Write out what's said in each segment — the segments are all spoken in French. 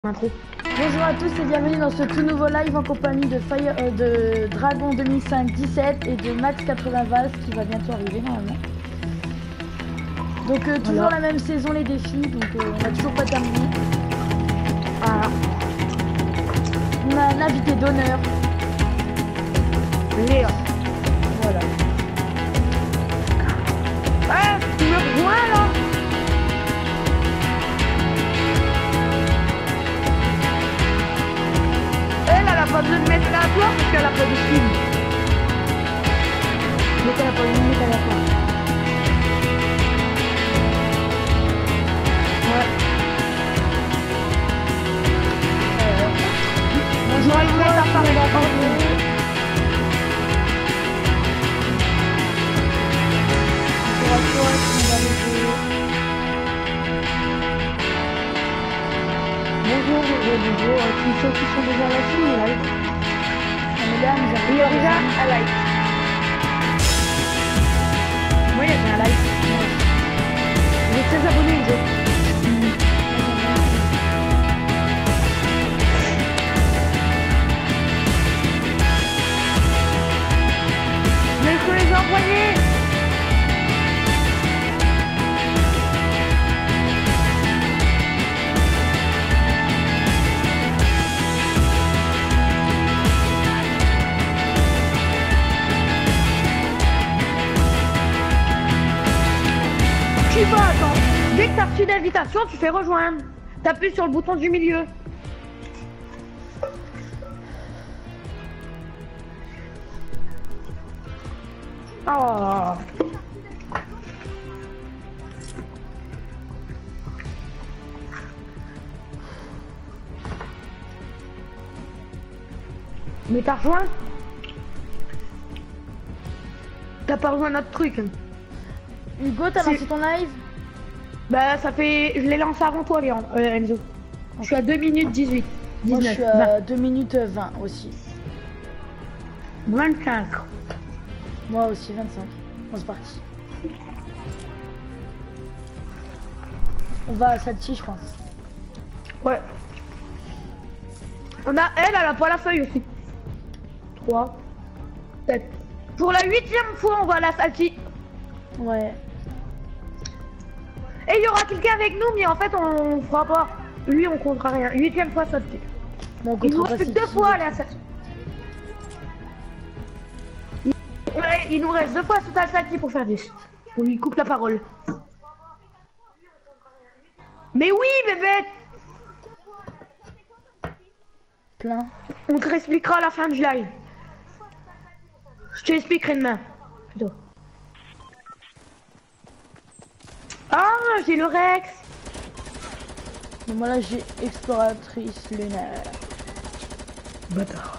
Intro. Bonjour à tous et bienvenue dans ce tout nouveau live en compagnie de de Dragon 2005-17 et de Max 80 Vals qui va bientôt arriver normalement. Donc toujours la même saison les défis, donc on n'a toujours pas terminé. Ah. On a un invité d'honneur. Léa. Voilà. Ah, tu me rejoins là? Elle a pas besoin de mettre à toi parce qu'elle a pas de film. Mais t'as pas une minute à la fin. Ouais. Bonjour à mettre à part Bonjour, tous ceux qui sont déjà là sur le live. Il y a déjà un like. Moi, il y avait un like. J'ai 13 abonnés, Enzo. Mais il faut les envoyer. Tu vas, attends. Dès que t'as reçu l'invitation, tu fais rejoindre. T'appuies sur le bouton du milieu. Oh. Mais t'as rejoint? T'as pas rejoint notre truc. Hugo, t'as lancé ton live? Bah ça fait... Je l'ai lancé avant toi, Léon, Enzo. Je suis à 2 minutes 18. 19, Moi, je suis à 2 minutes 20 aussi. 25. Moi aussi, 25. Bon, c'est parti. On va à Salty, je pense. Ouais. On a... Elle a pas la feuille aussi. 3. 7. Pour la 8e fois, on va à la Salty. Ouais. Et il y aura quelqu'un avec nous, mais en fait, on fera pas. Lui, on comptera rien. 8e fois, Salty. Donc, Il nous reste 2 fois à la Salty. Ouais, il nous reste 2 fois à Salty pour faire 10. On lui coupe la parole. Mais oui, bébé! Plein. On te réexpliquera à la fin du live. Je te expliquerai demain. Plutôt. Ah, j'ai le Rex. Et moi là, j'ai exploratrice lunaire. Bâtard.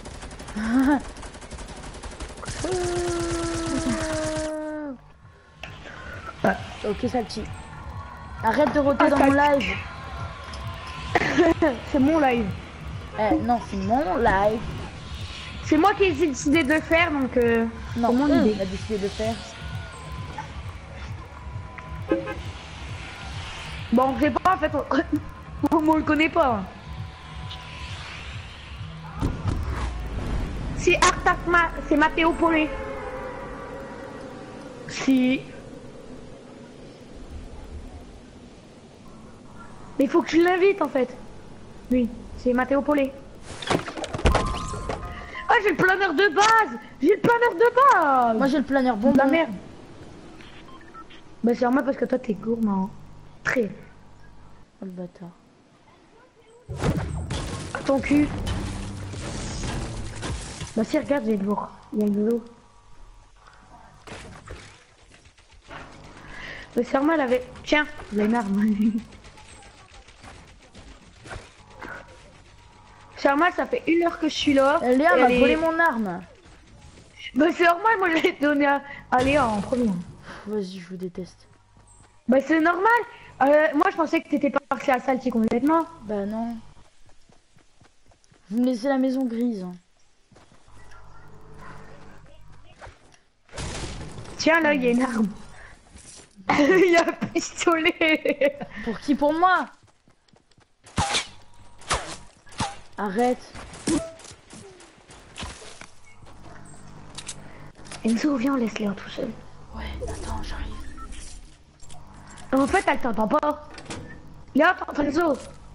Ah. Ok, Salty. Arrête de roter dans mon live. C'est mon live. Eh, non, c'est mon live. C'est moi qui ai décidé de le faire, donc Non, c'est mon idée. a décidé de faire. Bon, je sais pas, en fait, on le connaît pas. C'est Artakma, c'est Matteo Polé. Si. Mais il faut que je l'invite en fait. Oui, c'est Matteo Polé. Ah, j'ai le planeur de base. J'ai le planeur de base. Moi j'ai le planeur bon. La merde. Bah c'est normal parce que toi t'es gourmand. Très. Oh le bâtard. Ton cul. Bah si, regarde, j'ai de l'eau. Il y a de l'eau. Mais c'est normal, elle avait... Tiens, j'ai une arme. C'est normal, ça fait 1 heure que je suis là. Léa m'a volé mon arme. Bah c'est normal, moi je l'ai donné à Léa en premier. Vas-y, je vous déteste. Bah c'est normal. Moi je pensais que t'étais pas parti à Salty complètement. Bah non. Vous me laissez la maison grise. Tiens, là, il y a une arme. Il y a un pistolet. Pour qui? Pour moi? Arrête. Enzo, viens, laisse Léa tout seul. Ouais, attends, j'arrive. En fait, elle t'entend pas. Léa, t'entends Enzo?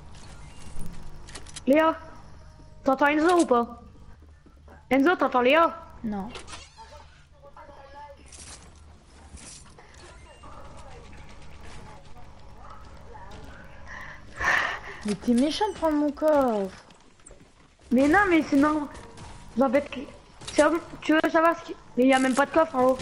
Léa, t'entends Enzo ou pas? Enzo, t'entends Léa? Non. Mais t'es méchant de prendre mon coffre. Mais non, mais sinon, en fait, tu veux savoir ce qui... Mais il y a même pas de coffre en haut.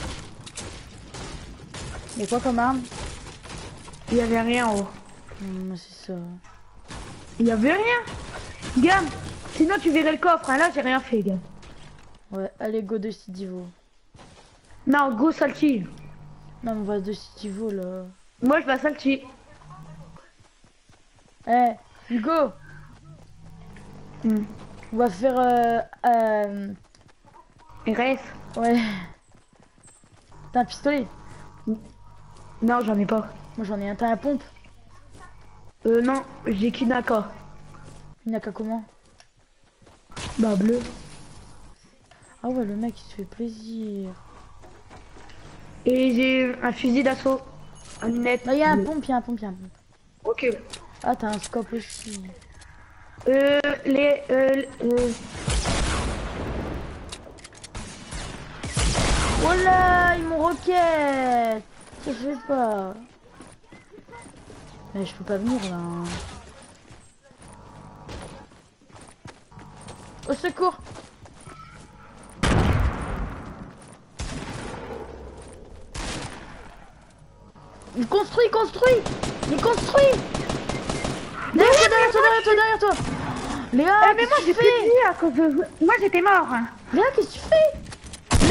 Y'a quoi comme arme? Il y avait rien en haut. C'est ça. Il y avait rien. Gamme, sinon tu verrais le coffre. Hein. Là, j'ai rien fait, gamme. Ouais, allez, go de Stidivo. Non, go salty. Non, on va de Stidivo là. Moi, je vais à salty. Eh, Hugo. On va faire RS. Ouais. T'as un pistolet? Non, j'en ai pas. Moi j'en ai un, t'as la pompe? Non, j'ai qu'Inaka. Inaka comment? Bah, bleu. Ah ouais, le mec il se fait plaisir. Et j'ai un fusil d'assaut. Un net. Là, y'a un pompe, y'a un pompe. Ok. Ah, t'as un scope aussi. Voilà, ils m'ont roquette. Ça se fait pas. Mais je peux pas venir là. Au secours. Il construit. Derrière toi. Léa, mais moi j'ai plus de vie à cause de... Moi j'étais mort. Hein. Léa, qu'est-ce que tu fais?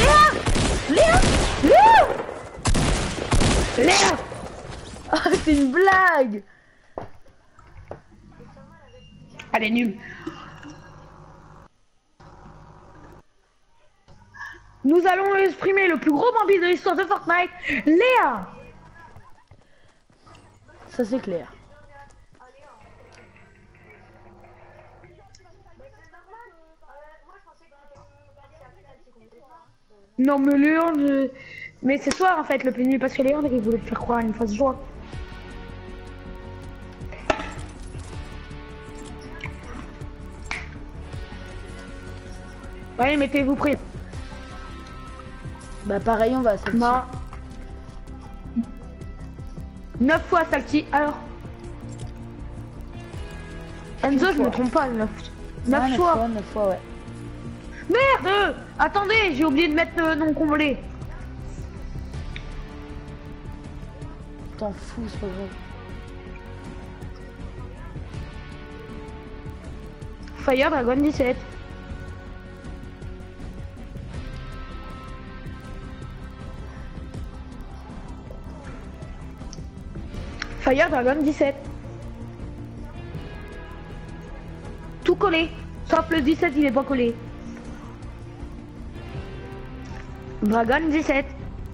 Léa. Ah, c'est une blague. Elle est nulle. Nous allons exprimer le plus gros bambi de l'histoire de Fortnite, Léa. Ça c'est clair. Non mais Léon, mais c'est toi en fait le plus nul parce que Léon il voulait te faire croire une fausse joie. Ouais, mettez-vous prêts. Bah pareil, on va à Non. 9 fois Salty, alors. Enzo, je me trompe pas, 9 fois. 9 fois, ouais. Merde! Attendez, j'ai oublié de mettre le nom comblé. T'en fous, c'est pas grave. Fire Dragon 17. Fire Dragon 17. Tout collé. Sauf le 17, il est pas collé. Dragon 17.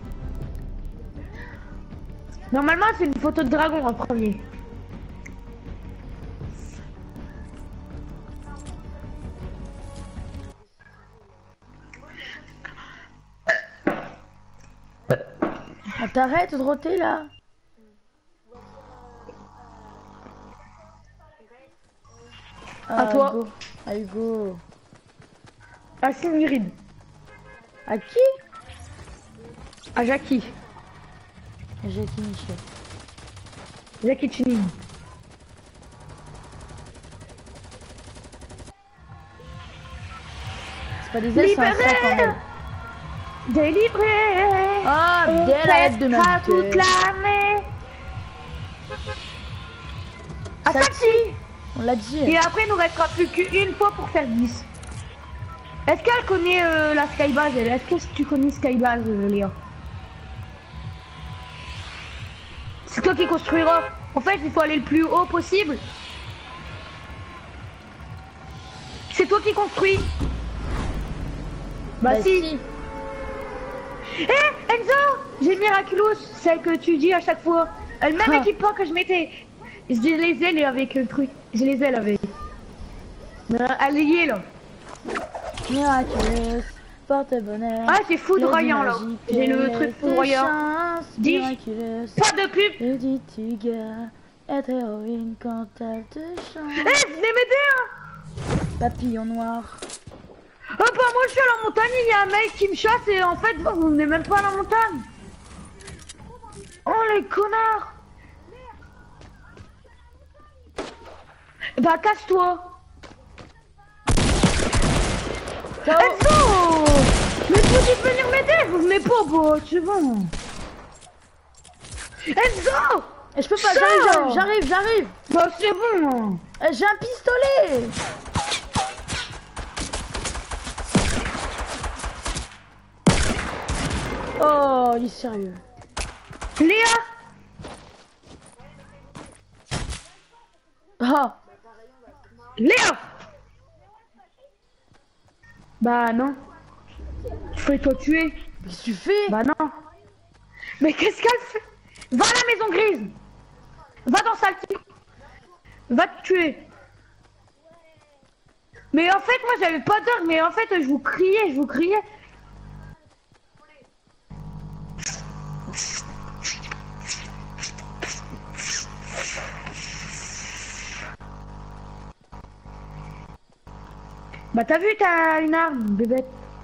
Normalement, c'est une photo de dragon en premier. Ah, t'arrêtes de roter là. À toi. Hugo. À Hugo. À Sigrid. À qui? À Jackie. Jackie Michel. Jackie Chini. C'est pas des ailes, c'est un sac en elle. Délivré. Ah, belle arrête de m'inviter. Toute l'année. À Salty. On l'a dit. Et après, il nous restera plus qu'une fois pour faire 10. Est-ce qu'elle connaît la Skybase? Est-ce que tu connais Skybase, Léa? C'est toi qui construiras. En fait, il faut aller le plus haut possible. C'est toi qui construis. Bah si. Eh, Enzo, j'ai Miraculous, celle que tu dis à chaque fois. Le même équipement que je mettais. J'ai les ailes avec un truc. J'ai les ailes avec. Allié là. Miraculeuse, porte-bonheur. Ah, c'est foudroyant là. J'ai le truc foudroyant. Dis, Miraculeuse. pas de pub. Le dis-tu gars, être héroïne quand elle te chante. Eh, venez m'aider hein. Papillon noir. Oh bah moi je suis à la montagne, il y a un mec qui me chasse et en fait vous venez même pas à la montagne. Oh les connards. Bah casse-toi. Enzo. Mais vous dites venir m'aider, vous venez pas, bah c'est bon. Enzo. Et je peux pas, j'arrive. Bah c'est bon. J'ai un pistolet. Oh, il est sérieux. Léa. Ah. Léa. Bah non. Fais-toi tuer. Qu'est-ce que tu fais? Bah non. Mais qu'est-ce qu'elle fait? Va à la maison grise. Va dans sa petite. Va te tuer. Mais en fait moi j'avais pas d'heure, mais en fait je vous criais. Bah t'as vu, t'as une arme, bébête.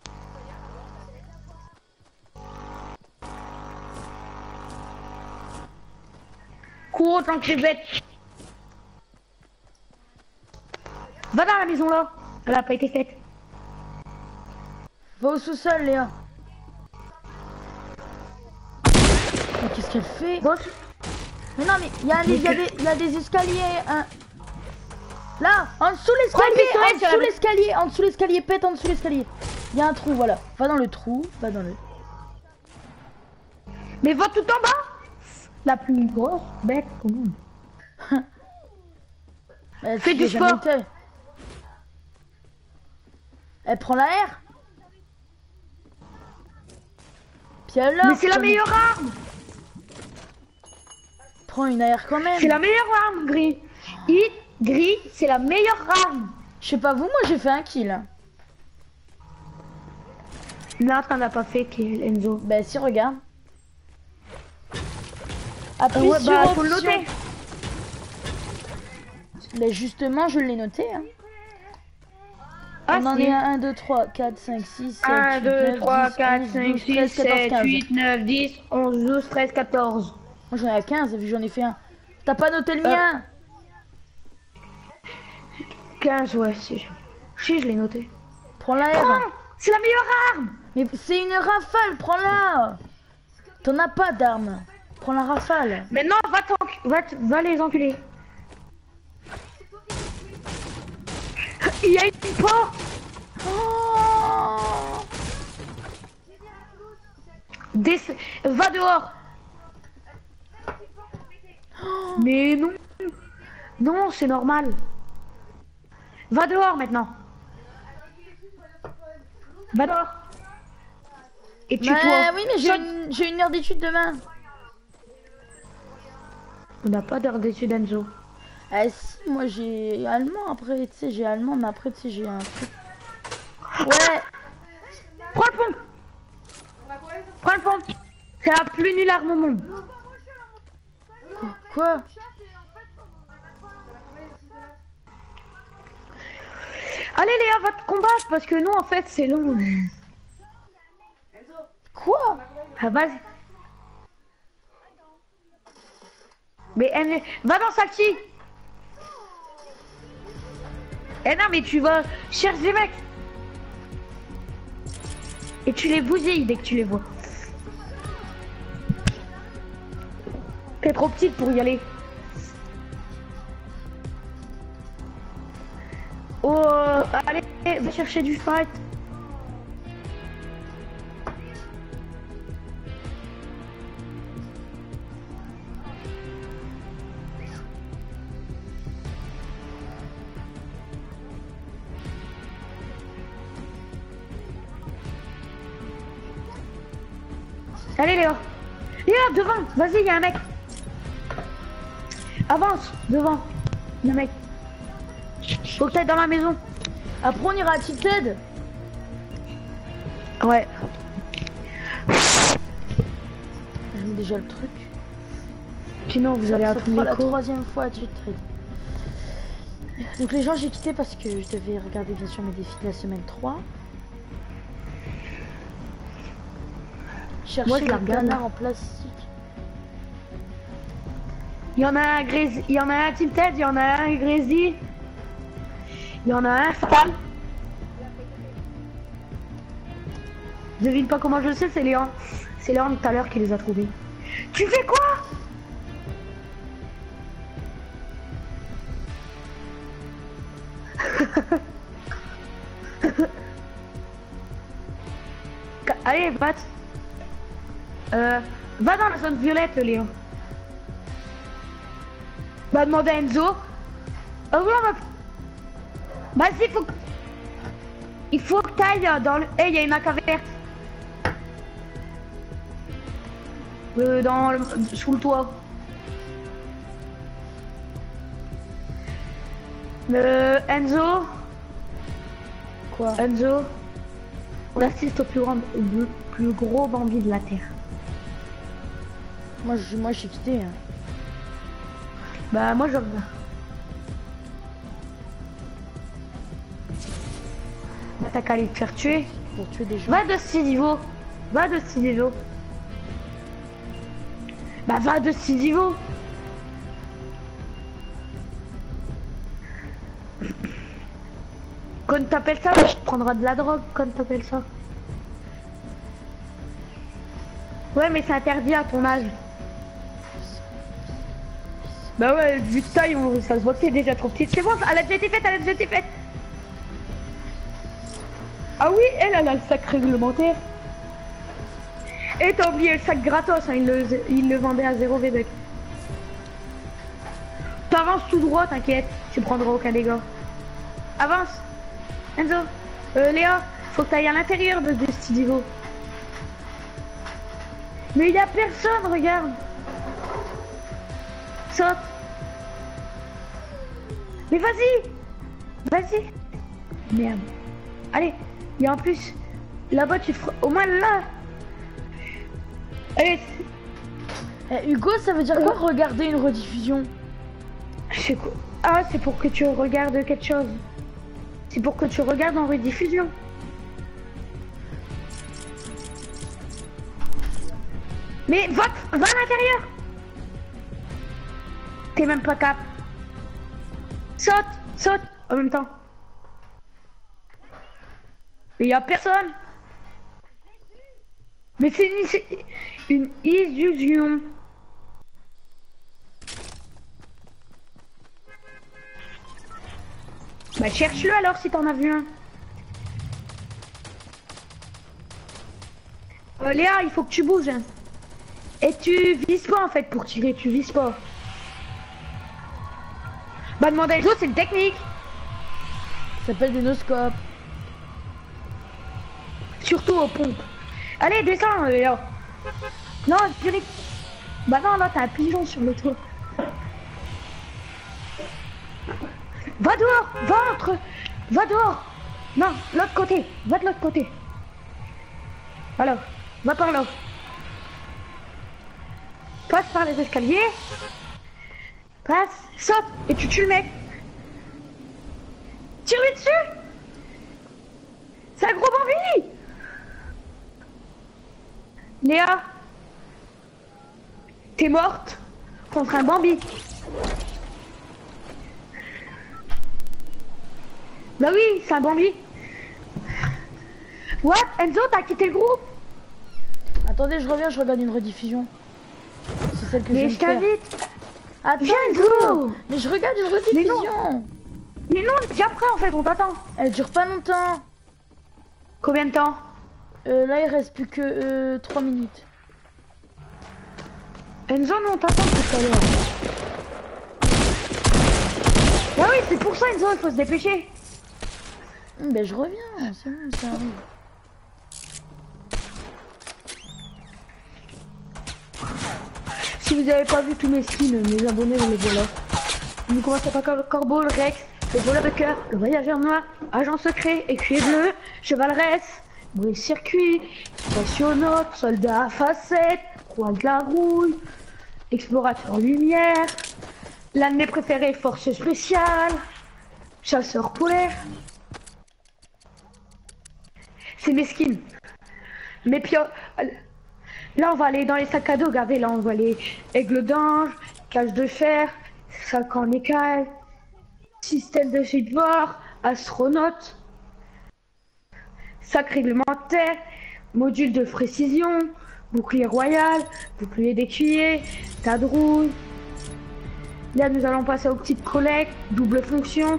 Cours tant que t'es bête. Va dans la maison là. Elle a pas été faite. Va au sous-sol, Léa. Mais qu'est-ce qu'elle fait? Bon, Mais non, mais il y a des escaliers. Hein. Là, en dessous l'escalier, en dessous l'escalier, pète en dessous l'escalier. Il y a un trou, voilà. Va dans le trou, va dans le. mais va tout en bas. La plus grosse bête au monde. Fais du sport. Elle prend la R. Puis alors. Mais c'est la meilleure arme. Prends une AR quand même. C'est la meilleure arme, Gris. Gris, c'est la meilleure arme. Je sais pas vous, moi j'ai fait un kill. Là, t'en as pas fait, Enzo. Bah si, regarde. Appuie ouais, sur bah, option. faut le noter. Mais justement, je l'ai noté. Hein. Ah, on en est à 1, 2, 3, 4, 5, 6, 7, 1, 2, 3, 4, 11, 5, 12, 6, 13, 14, 7, 15. 8, 9, 10, 11, 12, 13, 14. Moi j'en ai à 15, vu que j'en ai fait un. T'as pas noté le mien? 15, ouais, si. Si, je l'ai noté. Prends la R. Oh, c'est la meilleure arme. Mais c'est une rafale, prends-la. T'en as pas d'arme. Prends la rafale. Maintenant, va les enculer. Il y a une porte. Oh. Va dehors. Oh. Mais non. Non, c'est normal. Va dehors maintenant. Va dehors. Et tue-toi. Oui, mais j'ai une heure d'étude demain. On n'a pas d'heure d'étude, Enzo. Ah si, moi j'ai allemand après, tu sais, j'ai allemand, mais après, tu sais, j'ai un truc. Ouais. Prends le pont. Prends le pont. C'est la plus nulle arme au monde. Quoi? Allez Léa, va te combattre parce que nous en fait c'est long. Quoi? Ah vas-y. Mais va dans Salty. Eh non mais tu vas chercher les mecs. Et tu les bousilles dès que tu les vois. T'es trop petite pour y aller. Oh, allez, va chercher du fight. Allez Léa. Léa, devant. Vas-y, il y a un mec. Avance, devant. Il y a un mec. Faut que t'ailles dans la maison. Après on ira à Tilted. Ouais. Je mets déjà le truc. Sinon vous allez Ça à fera la troisième fois à Tilted. Donc les gens j'ai quitté parce que je devais regarder bien sûr mes défis de la semaine 3. Chercher Moi, je la le regarde. canard en plastique. Il y en a un Grésy, il y en a un Tilted, il y en a un Grésy. Il y en a un Fatal. Devine pas comment je sais, c'est Léon. C'est Léon tout à l'heure qui les a trouvés. Tu fais quoi? Allez, va. Va dans la zone violette, Léon. Va demander à Enzo. Vas-y, il faut que t'ailles dans le... Eh, il y a une AK verte. Sous le toit. Enzo. Quoi? Enzo. On assiste au plus gros bandit de la Terre. Moi je suis quitté. Hein. Bah moi je... T'as qu'à aller te faire tuer. Pour tuer des gens. Va de 6 niveaux. Va de 6 niveaux. Bah va de 6 niveaux. Quand t'appelles ça, je te prendrai de la drogue quand t'appelles ça. Ouais mais c'est interdit à ton âge. Bah ouais, vu de taille, ça se voit que t'es déjà trop petite. C'est bon, elle a déjà été faite, elle a déjà été faite. Ah oui, elle a le sac réglementaire. Et t'as oublié le sac gratos, hein, il le vendait à 0 VB. T'avances tout droit, t'inquiète, tu prendras aucun dégât. Avance. Enzo, Léa, faut que t'ailles à l'intérieur de ce niveau. Mais il y a personne, regarde. Saute. Mais vas-y. Vas-y. Merde. Allez, il y a en plus. Là-bas, tu feras... Au moins là. Allez. Hugo, ça veut dire quoi regarder une rediffusion? C'est quoi? Ah, c'est pour que tu regardes quelque chose. C'est pour que tu regardes en rediffusion. Mais va à l'intérieur. T'es même pas cap. Saute en même temps. Mais y a personne. Mais c'est une illusion. Bah cherche-le alors si t'en as vu un. Léa, il faut que tu bouges. Hein. Et tu vises pas en fait pour tirer, tu vises pas. Bah demander à Enzo, c'est une technique. Ça s'appelle des no-scopes. Surtout aux pompes. Allez, descends, Léa. Non, direct. Bah non, là, t'as un pigeon sur le toit. Va dehors, va dehors. Non, l'autre côté, va de l'autre côté. Alors, va par là. Passe par les escaliers. Passe, saute, et tu tues le mec. Tire-lui dessus. C'est un gros bambini. Léa, t'es morte contre un Bambi. Bah oui, c'est un Bambi. What? Enzo, t'as quitté le groupe? Attendez, je reviens, je regarde une rediffusion. C'est celle que Mais je je viens de faire. t'invite. Attends, Viens, Enzo. mais je regarde une rediffusion. Mais non, c'est après en fait, on t'attend. Elle dure pas longtemps. Combien de temps? Là, il reste plus que 3 minutes. Enzo, non, on t'attend tout à l'heure. Bah oui, c'est pour ça, Enzo, il faut se dépêcher. Ben, je reviens, c'est bon, ça arrive. Si vous avez pas vu tous mes skins, mes abonnés, vous les voilà. Vous commencez par Corbeau, le Rex, le voleur de cœur, le voyageur noir, agent secret, écuyer bleu, chevaleresse, bruit circuit, spationaute, soldat à facettes, roi de la rouille, explorateur lumière, l'année préférée force spéciale, chasseur polaire. C'est mesquine. Mais puis là on va aller dans les sacs à dos, regardez là on voit les aigles d'ange, cage de fer, sac en écaille, système de support, astronaute, sac réglementaire, module de précision, bouclier royal, bouclier d'écuyer, tas de rouille. Là nous allons passer aux petites collectes, double fonction,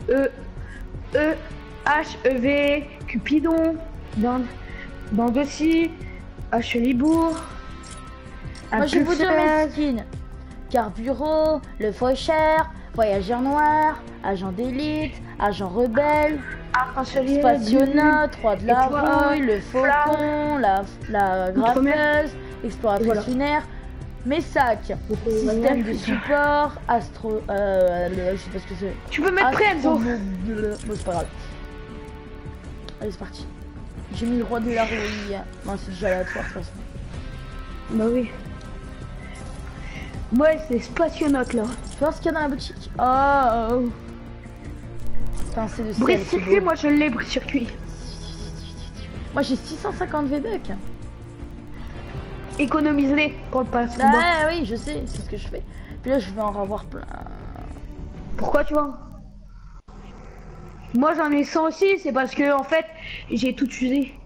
H, EV, Cupidon, dans dossier, H Libourg. Moi je vais vous dire mes skins. Carburant, le faucheur, voyageur noir, agent d'élite, agent rebelle, spationaute, roi de la rouille, le faucon, la graffeuse, exploratrice lunaire, mes sacs, système de support, astro... je sais pas ce que c'est. Tu peux mettre prêt, Enzo. Bon, c'est pas grave. Allez, c'est parti. J'ai mis le roi de la rouille. Non, c'est déjà aléatoire, de toute façon. Bah oui. Ouais, c'est spationaute là. Tu vois ce qu'il y a dans la boutique? Oh. Putain, c'est de sel. Brise-circuit, moi je l'ai, brise-circuit. Moi j'ai 650 V-Bucks. Économise-les pour le pass. Ah oui, je sais, c'est ce que je fais. Puis là, je vais en avoir plein. Pourquoi tu vois? Moi j'en ai 100 aussi, c'est parce que en fait, j'ai tout usé.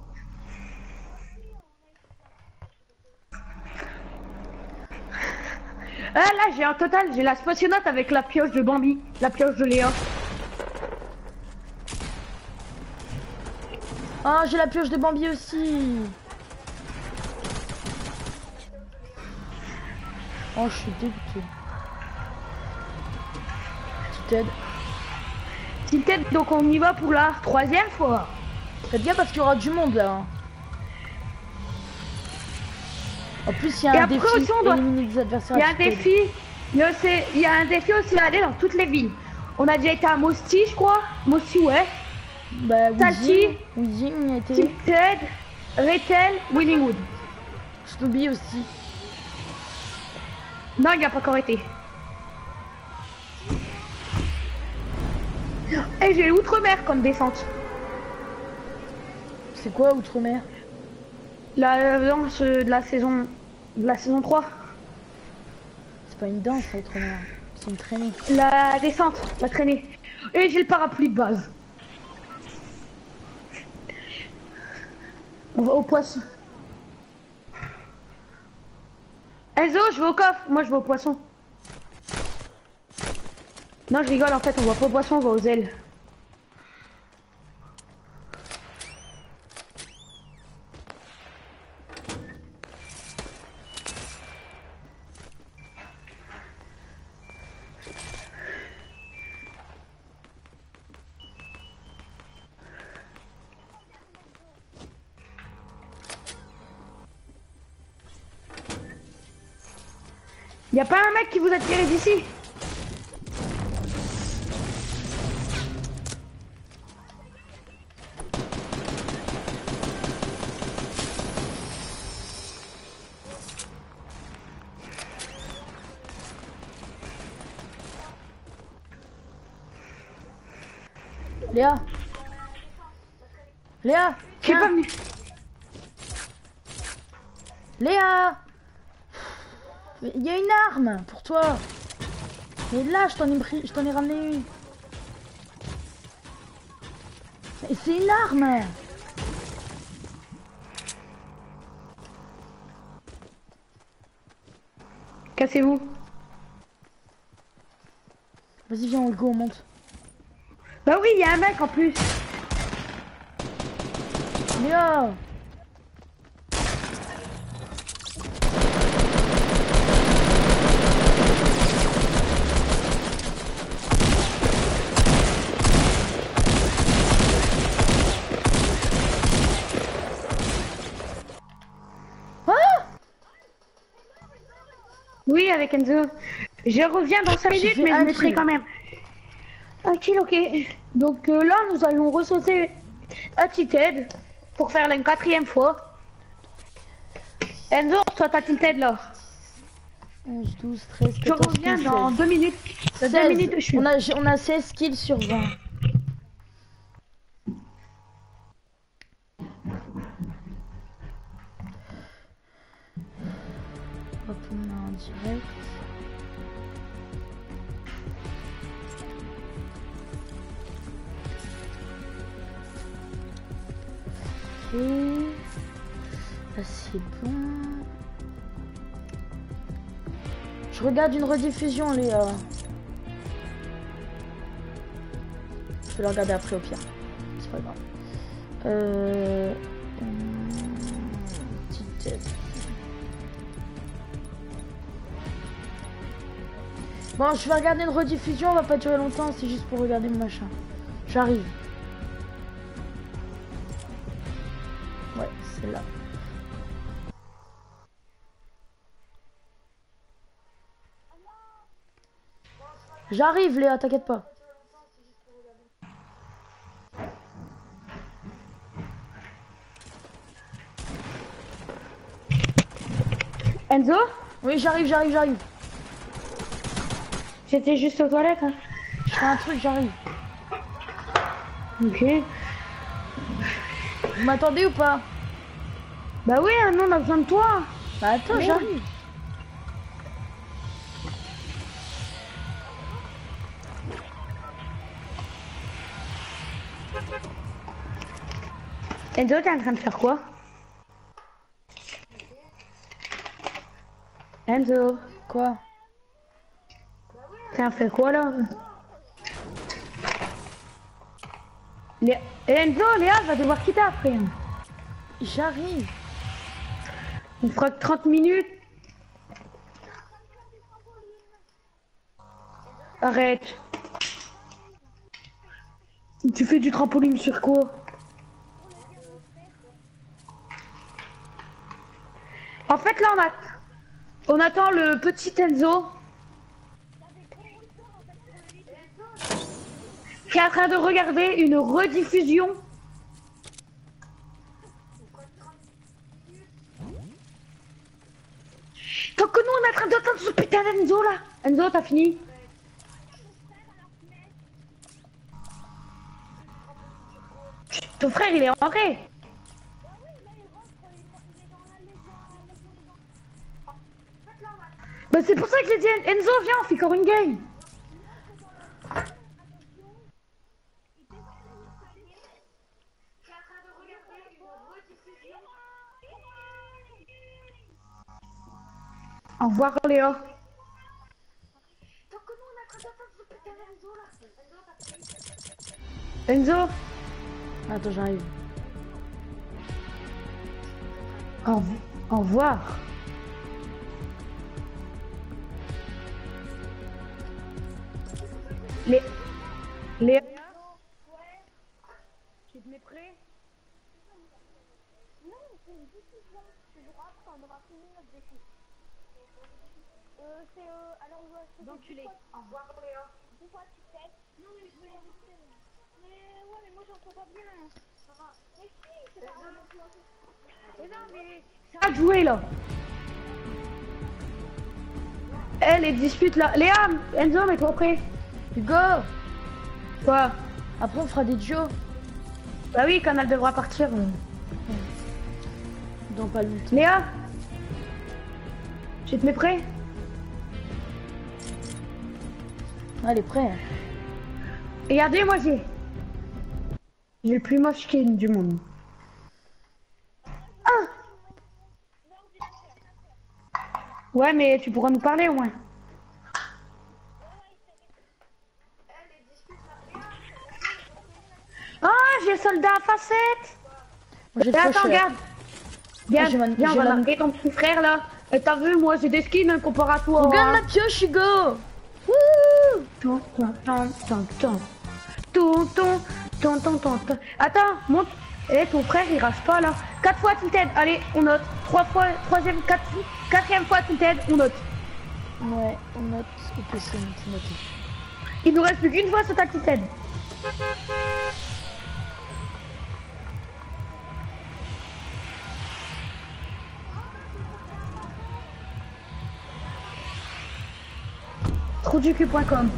Ah là, j'ai un total, j'ai la spationaute avec la pioche de Bambi, la pioche de Léa. Oh, j'ai la pioche de Bambi aussi. Oh, je suis dégoûté. Petite aide. Petite aide, donc on y va pour la 3e fois. Faites bien parce qu'il y aura du monde là. En plus, il y a un défi. Aussi, on doit... des adversaires. Il y a un défi. Il y a un défi aussi à aller dans toutes les villes. On a déjà été à Mosti, je crois. Mosti, ouais. Bah, Talty, oui, on y a été. Tilted, Rethel, Willingwood. Snoopy aussi. Non, il n'y a pas encore été. Et j'ai l'outre-mer comme descente. C'est quoi outre-mer? La danse de la saison 3. C'est pas une danse, ça, outre-mer. C'est une traînée. La descente, la traînée. Et j'ai le parapluie de base. On va au poisson. Enzo, je vais au coffre. Moi, je vais au poisson. Non, je rigole, en fait, on va pas au poisson, on va aux ailes. Y a pas un mec qui vous a tiré d'ici? Léa. Léa. J'ai pas venu. Léa. Il y a une arme pour toi. Mais là, je t'en ai ramené une. Et c'est une arme. Cassez-vous. Vas-y, viens, on go, on monte. Bah oui, il y a un mec en plus. Léa. Oui, avec Enzo. Je reviens dans 5 minutes, mais je mettrai quand même. Ok, ok. Donc là, nous allons ressauter à Tilted pour faire la 4e fois. Enzo, toi t'as Tilted là. 11, 12, 13, Je 14, reviens 15, dans 2 minutes. 16. 2 minutes de chute. On a 16 kills sur 20. Hop, on a un direct. Ok. Là c'est bon. Je regarde une rediffusion, Léa. Je vais la regarder après au pire. C'est pas grave. Petite tête. Bon, je vais regarder une rediffusion, on va pas durer longtemps, c'est juste pour regarder mon machin. J'arrive. Ouais, c'est là. J'arrive, Léa, t'inquiète pas. Enzo? Oui, j'arrive. J'étais juste aux toilettes. Hein. Je fais un truc, j'arrive. Ok. Vous m'attendez ou pas? Bah oui, non, on a besoin de toi. Bah attends, Oui. j'arrive. Enzo, t'es en train de faire quoi? Enzo, Quoi? t'es en train de faire quoi là? Enzo, Léa va devoir quitter après. J'arrive. On fera que 30 minutes. Arrête. Tu fais du trampoline sur quoi? En fait là on attend le petit Enzo qui est en train de regarder une rediffusion. Tant que nous on est en train d'attendre ce putain d'Enzo là. Enzo, t'as fini? Ton frère il est rentré. Bah c'est pour ça que j'ai dit Enzo viens on fait encore une game. Au revoir Léa. Enzo. Attends, j'arrive. Au revoir. Léa. Tu te mets prêt? Non, c'est une diffusion. Tu devras on aura fini notre défi. Alors, D'enculé. Au revoir Léa. Pourquoi tu fais? Non, mais je vais les laisser. Mais ouais, mais moi j'entends pas bien. Ça va. Mais si, c'est pas grave. Mais non, mais c'est à jouer là. Elle les dispute là. Léa, Enzo, mets-toi prêt. Hugo! Quoi? Après, on fera des duos. Bah oui, quand elle devra partir. Dans pas longtemps. Léa, tu te mets prêt? Allez, prêt. Regardez, moi j'ai le plus moche skin du monde. Ah! Ouais, mais tu pourras nous parler au moins. Ah, j'ai le soldat à facette. J'ai Attends, trop cher. regarde. Viens, J'ai man- viens, on j'ai va man- marquer ton petit frère là. Et t'as vu, moi j'ai des skins hein, comparé à toi. Regarde hein. ma pioche, Hugo! Ton, ton, ton, ton, ton. Ton, ton, ton, ton, ton, ton. Attends, monte. Eh, ton frère il rage pas là. 4 fois tilted, allez, on note. 3 fois, 4e fois tilted, on note. Ouais, on note. Ok, c'est noté. Il nous reste plus qu'une fois sur ta titane. Trouducul.com.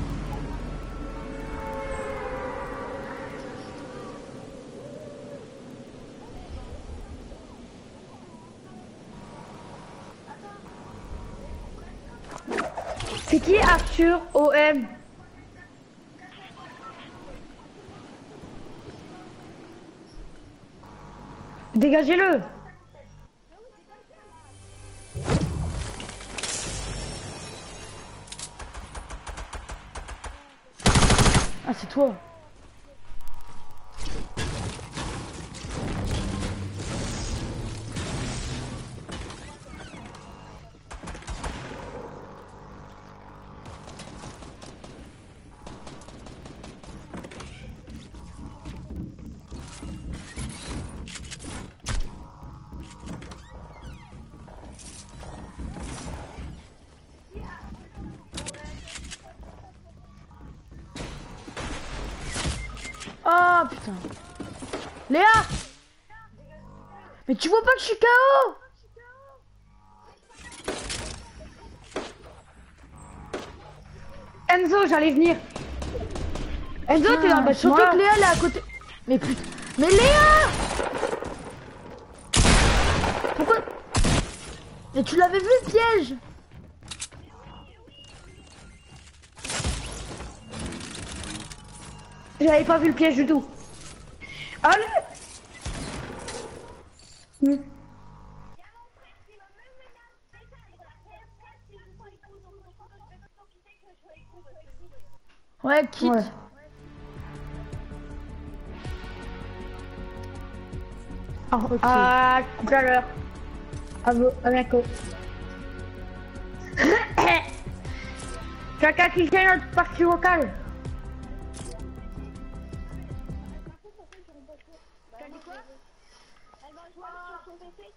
C'est qui Arthur OM? Dégagez-le. Ah, c'est toi. Oh putain. Léa! Mais tu vois pas que je suis KO? Enzo, j'allais venir. Enzo, t'es dans le surtout bâtiment. que Léa elle est à côté. Mais putain. Mais Léa! Pourquoi? Mais tu l'avais vu le piège? J'avais pas vu le piège du tout. Allez. Ouais, quitte. Ouais. Ok. À tout à l'heure. À bientôt. Quelqu'un qui tient notre partie vocale. Elle va jouer sur son PC.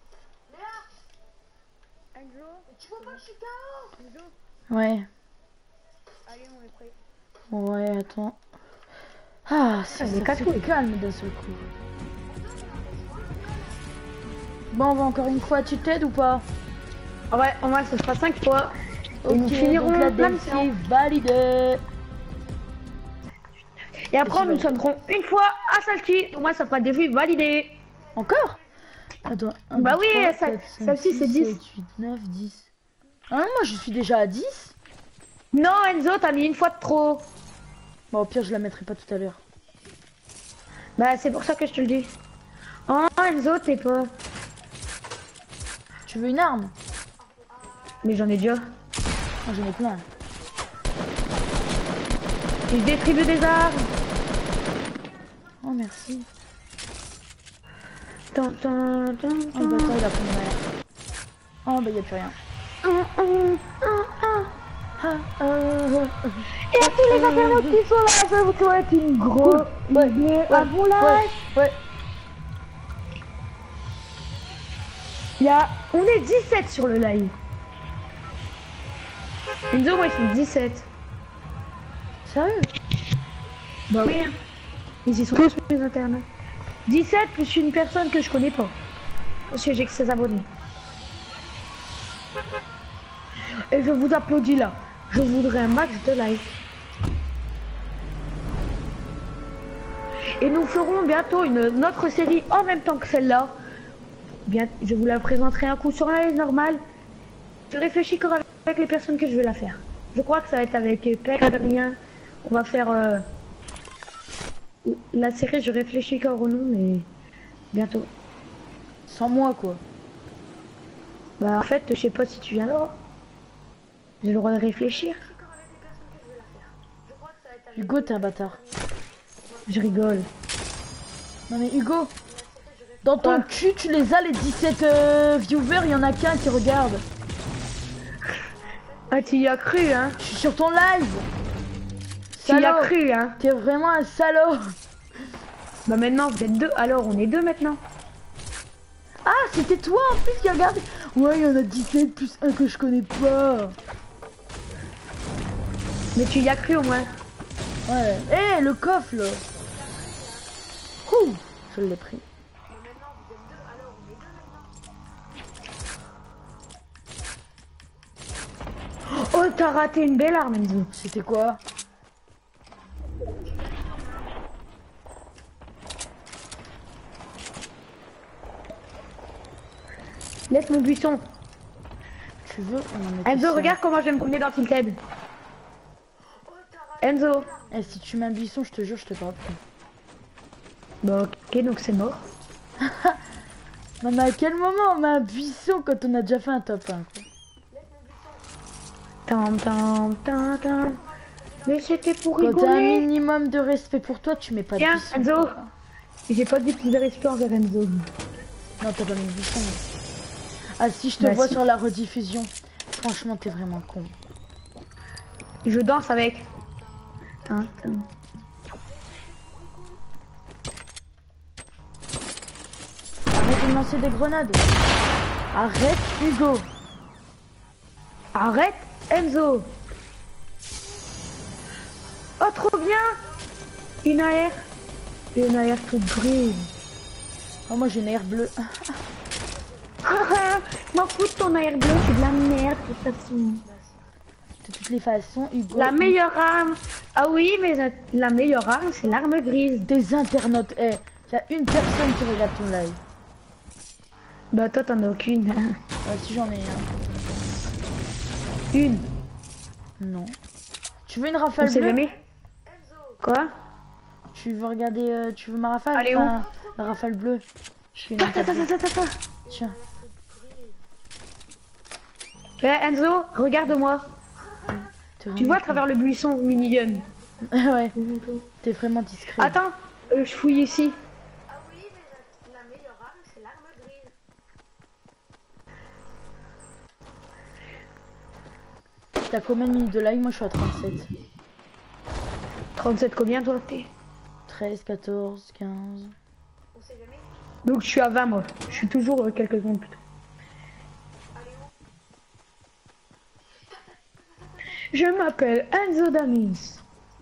Enzo, Tu vois pas que je suis KO? Enzo. Ouais. Allez, on est prêt. Ouais, attends. Ah, ça c'est se casse-couille. calme d'un seul coup. Bon, on va encore une fois, tu t'aides ou pas? Ouais, en vrai, ce sera 5 fois. Et nous Ok, finirons donc la plein de défi séances. validée. Et après, nous sonnerons une fois à Salty. Au moins, ça fera des vues validées. Encore? Attends. Bah oui, celle-ci, c'est 10. 7, 8, 9, 10. Ah non, moi je suis déjà à 10. Non, Enzo, t'as mis une fois de trop. Bon, au pire, je la mettrai pas tout à l'heure. Bah, c'est pour ça que je te le dis. Oh, Enzo, t'es pas. Tu veux une arme? Mais j'en ai déjà. Moi j'en ai plein. Je distribue des armes. Oh, merci. Tan, tan, tan, Oh, le bâtard, il a pris une balle. Oh, bah, y a plus rien. Et à tous les internautes qui sont là, je vous souhaite une grosse bonne à vous là. Ouais. On est 17 sur le live. Enzo, moi, ils sont 17. Sérieux? Bah oui. Ils y sont tous sur les internautes. 17 plus une personne que je connais pas. Parce que j'ai que 16 abonnés. Et je vous applaudis là. Je voudrais un max de likes. Et nous ferons bientôt une autre série en même temps que celle-là. Bien, je vous la présenterai un coup sur un live normal. Je réfléchis encore avec les personnes que je vais la faire. Je crois que ça va être avec Pek, Adrien. On va faire la série, je réfléchis encore au nom, mais bientôt. Sans moi, quoi. Bah en fait, je sais pas si tu viens là. J'ai le droit de réfléchir. Hugo, t'es un bâtard. Je rigole. Non, mais Hugo, dans ton Ouais. cul, tu les as, les 17 viewers, il y en a qu'un qui regarde. Ah, tu y as cru, hein? Je suis sur ton live. Tu y as Salaud. cru, hein? T'es vraiment un salaud. Bah maintenant, vous êtes deux. Alors, on est deux maintenant. Ah, c'était toi en plus qui regardait. Ouais, il y en a 17 plus un que je connais pas. Mais tu y as cru au moins. Ouais. Eh, le coffre là. Ouh, je l'ai pris. Oh, t'as raté une belle arme, Enzo. C'était quoi? Laisse mon buisson. Tu veux? On en met Enzo, ici. regarde comment je vais me promener dans Tilted. Enzo. Eh, si tu mets un buisson, je te jure, je te parle plus. Bon, ok, donc c'est mort. Non, mais à quel moment on met un buisson quand on a déjà fait un top 1 quoi? Tam tam tam tam. Mais c'était pour Quand t'as un rigoler. minimum de respect pour toi, tu mets pas de Tiens, buisson. Enzo. quoi. J'ai pas dit plus de respect envers Enzo. Non, t'as pas mis de buisson. Ah si, je te Bah, vois si. sur la rediffusion. Franchement, t'es vraiment con. Je danse avec. Tam, tam. Arrête de me lancer des grenades. Arrête, Hugo. Arrête, Enzo. Oh, trop bien. Une AR. Une AR toute grise. Oh, moi j'ai une air bleue. M'en fous de ton AR bleu, c'est de la merde de toute façon. De toutes les façons, Hugo. La meilleure arme. Ah oui, mais la meilleure arme, c'est l'arme grise. Des internautes. Eh, y a une personne qui regarde ton live. Bah toi, t'en as aucune. Ouais, si j'en ai un. Une. Non. Tu veux une On rafale sait bleue? jamais. Quoi? Tu veux regarder, tu veux ma rafale? Elle est où? Enfin, la rafale bleue. Je fais une rafale bleue. Attends. Tiens. Eh, Enzo, regarde-moi. T'es Tu vraiment vois à con. travers le buisson mini-gun. Ouais, t'es vraiment discret. Attends, je fouille ici. Ah oui, mais la meilleure arme, c'est l'arme grise. T'as combien de minutes de live? Moi je suis à 37. 37 combien toi t'es? 13, 14, 15. On sait jamais. Donc je suis à 20 moi. Je suis toujours quelques secondes plus tôt. Je m'appelle Enzo Damis.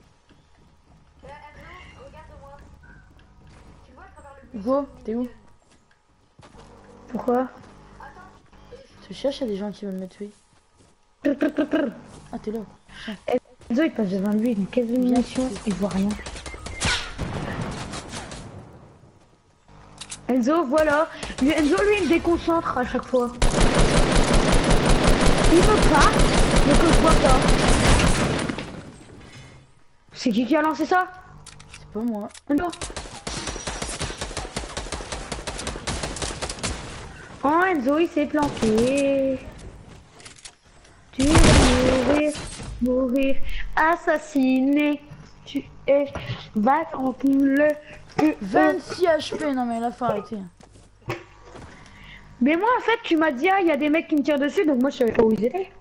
Enzo, regarde-moi. Tu vois à travers le Hugo, t'es où? Pourquoi? Je cherche, il y a des gens qui veulent me tuer. Ah, t'es là. Tiens. Enzo il passe devant lui, une caisse de munitions, il voit rien. Enzo, voilà. Enzo lui il me déconcentre à chaque fois. Il veut pas, mais que je vois pas. C'est qui a lancé ça? C'est pas moi. Enzo. Oh Enzo il s'est planqué. Tu vas mourir, assassiné. Tu es va en poule. 26 HP, non mais là faut arrêter. Mais moi en fait tu m'as dit ah il y a des mecs qui me tirent dessus donc moi je savais pas où ils étaient.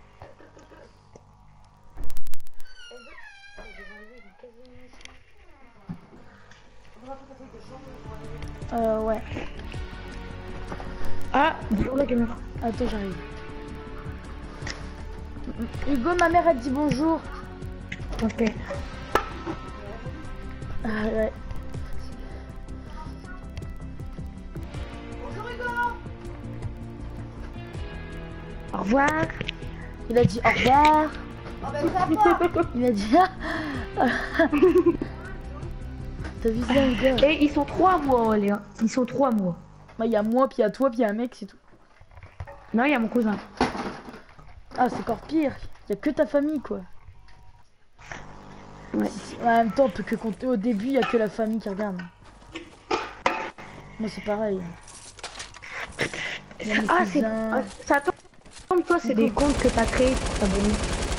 Ouais. Ah bonjour la caméra. Attends, j'arrive. Hugo, ma mère a dit bonjour. Ok. Ah ouais. Au revoir. Il a dit au revoir. Oh ben papa. Il a dit T'as vu ça, Hugo? Et ils sont 3 mois les gars. Ils sont 3 mois. Bah, il y a moi, puis il y a toi, puis il y a un mec, c'est tout. Non il y a mon cousin. Ah, c'est encore pire. Il y a que ta famille, quoi. Ouais. En même temps, on peut que compter. Au début, il y a que la famille qui regarde. Moi, c'est pareil. Il y a mes Ah c'est cousins. ça tombe toi c'est des comptes que t'as créés pour t'abonner.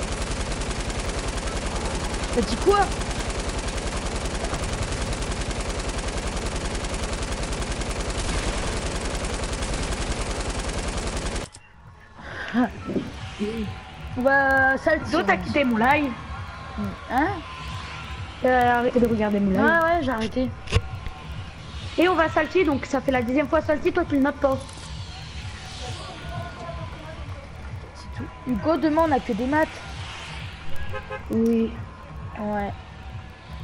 T'as dit quoi? Bah, ça le Toi t'as quitté mon live. Hein? T'as arrêté de regarder mon live. Ouais, j'ai arrêté. Et on va salty donc ça fait la 10e fois salty, toi tu le notes pas. C'est tout. Hugo, demain, on a que des maths. Oui. Ouais.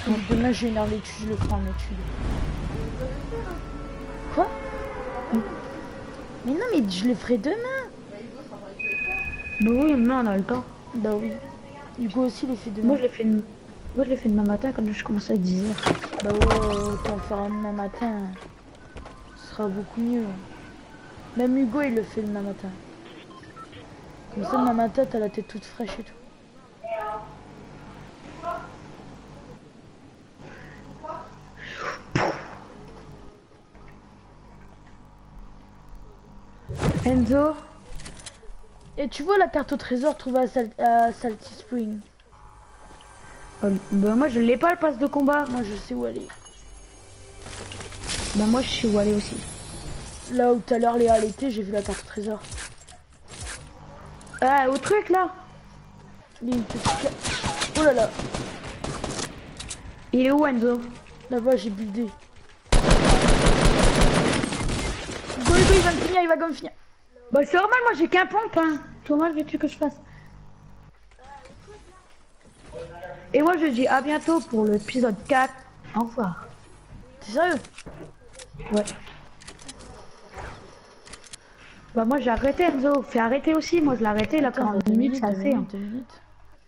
Donc demain j'ai une heure d'étude, je le ferai en étude. Quoi? Mais non mais je le ferai demain. Bah oui, mais on a le temps. Bah oui. Hugo aussi les fait demain. Moi je l'ai fait demain matin quand je commence à 10h. Bah ouais, autant le faire demain matin. Ce sera beaucoup mieux. Même Hugo il le fait demain matin. Comme ça demain matin t'as la tête toute fraîche et tout. Enzo, Et tu vois la carte au trésor trouvée à Salty Spring. bah moi je l'ai pas le passe de combat. Moi je sais où elle est. Bah moi je sais où aller aussi. Là où tout à l'heure Léa elle était, j'ai vu la carte au trésor. Ah, au truc là. Il y a une petite Oh là là. Il est où Enzo? Là-bas j'ai buildé. Go, il va me finir, il va me finir. Bah c'est normal, moi j'ai qu'un pompe hein. Comment veux-tu que je fasse? Et moi je dis à bientôt pour l'épisode 4. Au revoir. T'es sérieux? Ouais. Bah moi j'ai arrêté Enzo. Fais arrêter aussi, moi je l'ai arrêté là, 40 minutes, c'est assez. Hein. 2 minutes.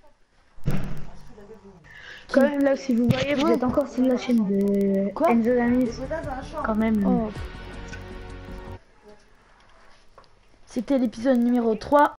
Quand même là, si vous voyez, vous êtes encore sur la chaîne de Quoi Enzo Damis. Quand même. Oh. C'était l'épisode numéro 3.